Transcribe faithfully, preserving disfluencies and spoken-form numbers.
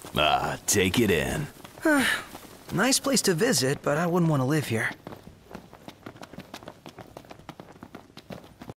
Ah, take it in. Nice place to visit, but I wouldn't want to live here.